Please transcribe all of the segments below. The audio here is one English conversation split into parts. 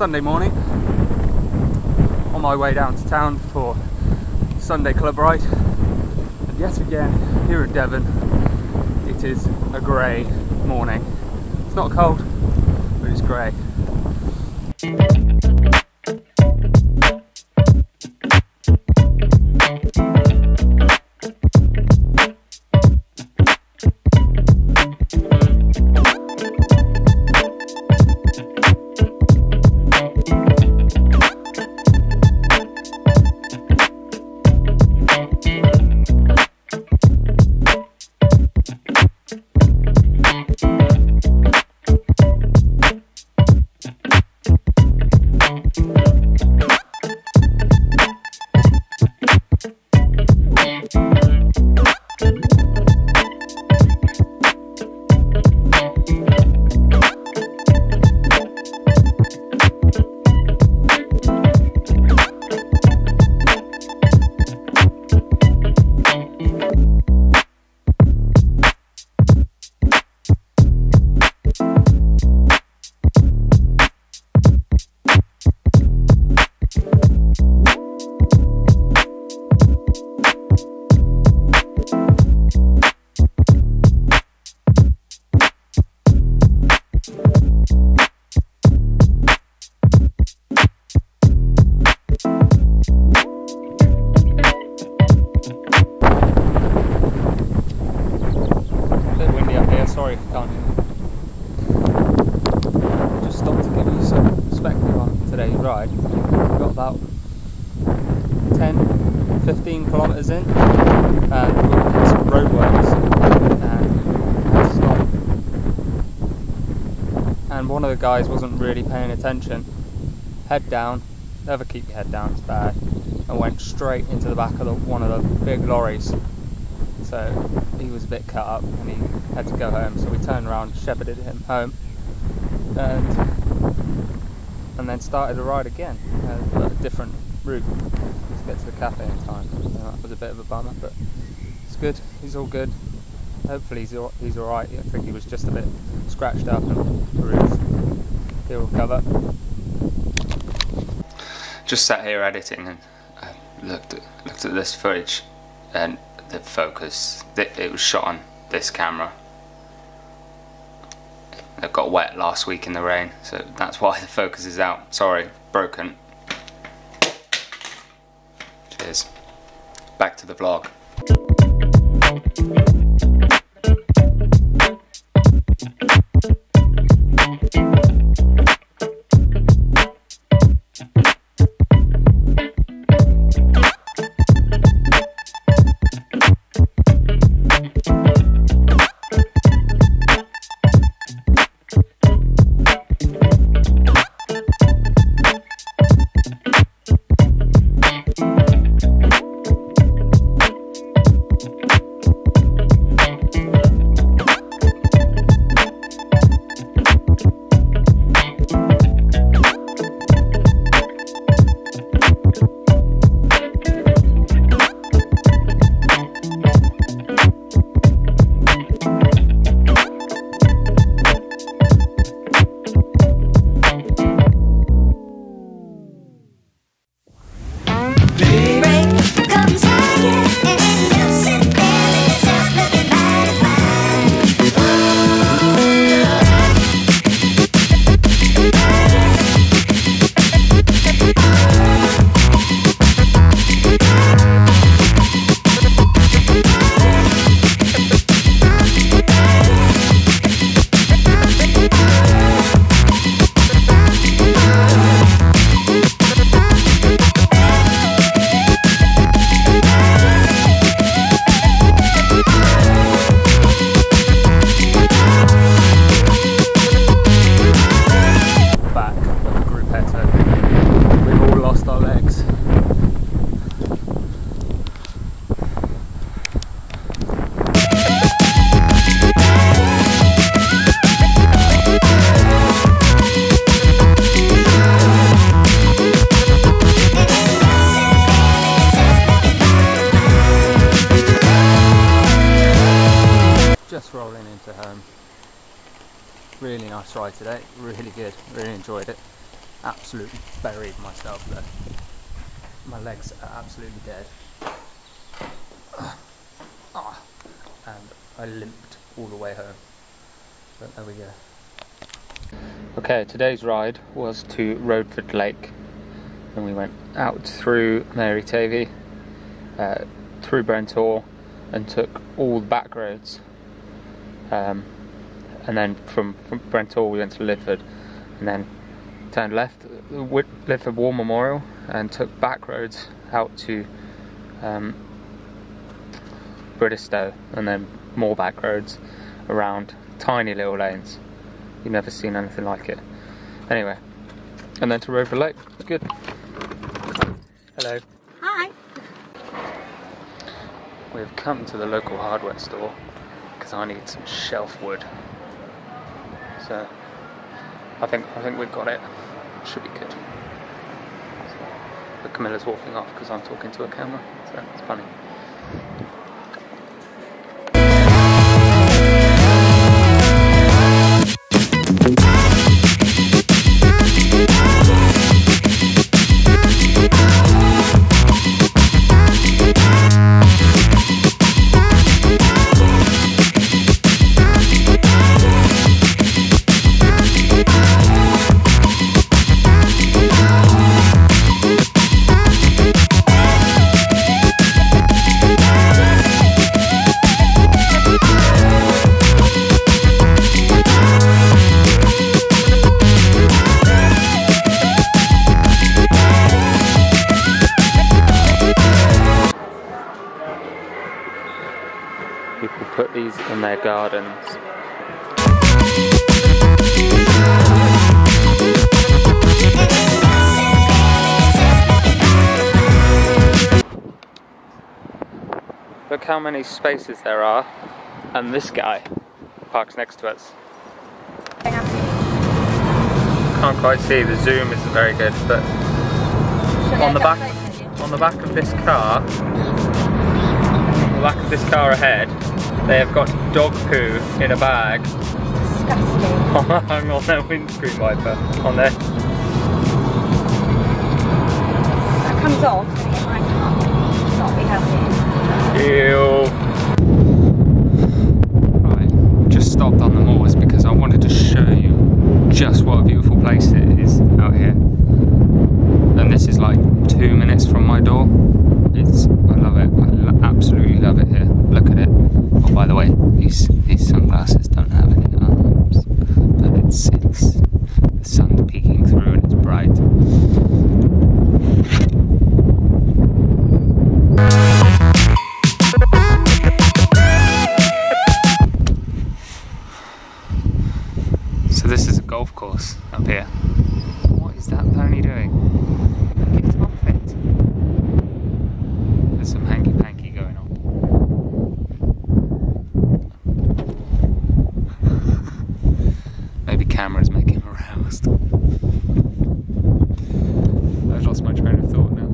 Sunday morning, on my way down to town for Sunday club ride, and yet again here in Devon it is a grey morning. It's not cold, but it's grey. Sorry if you can't hear me. Just stopped to give you some perspective on today's ride. We've got about 10-15 kilometres in and we'll hit some roadworks and had to stop. And one of the guys wasn't really paying attention. Head down, never keep your head down, it's bad, and went straight into the back of one of the big lorries. So he was a bit cut up and he had to go home, so we turned around, shepherded him home and then started the ride again, a different route to get to the cafe in time. That was a bit of a bummer, but it's good, he's all good. Hopefully he's alright. I think he was just a bit scratched up and bruised. He'll recover. Just sat here editing and looked at this footage, and the focus, it was shot on this camera. It got wet last week in the rain, so that's why the focus is out. Sorry, broken. Cheers. Back to the vlog. Really nice ride today, really good, really enjoyed it. absolutely buried myself there. My legs are absolutely dead. And I limped all the way home. But there we go. Okay, today's ride was to Roadford Lake. And we went out through Mary Tavy, through Brent Tor, and took all the back roads. And then from Brent Tor we went to Lidford, and then turned left at the Lidford War Memorial and took back roads out to Bridistow, and then more back roads around tiny little lanes. You've never seen anything like it. Anyway, and then to Roadford Lake. Good. Hello. Hi. We've come to the local hardware store because I need some shelf wood. So I think we've got it. Should be good. But Camilla's walking off because I'm talking to a camera, so it's funny. People put these in their gardens. Look how many spaces there are, and this guy parks next to us. Can't quite see, the zoom isn't very good, but on the back of this car, back of this car ahead, they have got dog poo in a bag. Disgusting. Hung on their windscreen wiper. On there. That comes off and it might not be healthy. Ew. Right, just stopped on the moors because I wanted to show you just what a beautiful place it is out here. And this is like 2 minutes from my door. I love it. I absolutely love it here. Look at it. Oh, by the way, these sunglasses don't have any arms, but it's the sun's peeking through and it's bright. So this is a golf course up here. What is that pony doing? Get off it. There's some hanky-panky going on. Maybe camera's making him aroused. I've lost my train of thought now.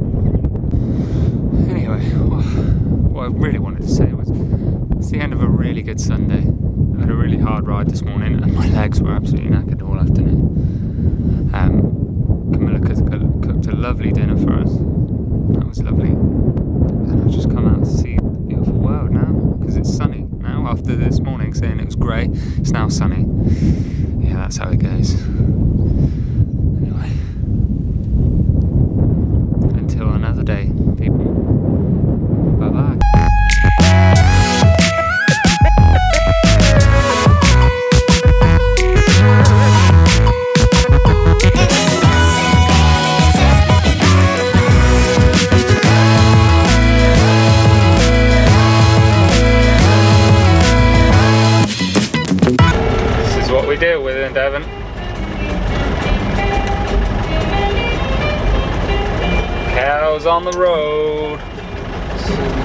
Anyway, what I really wanted to say was it's the end of a really good Sunday. I had a really hard ride this morning and my legs were absolutely knackered all afternoon. Camilla cooked a lovely dinner for us. That was lovely. And I've just come out to see the beautiful world now, because it's sunny now. After this morning saying it was grey, it's now sunny. Yeah, that's how it goes. Anyway, until another day, people. Bye bye. We deal with in Devon. Cows on the road.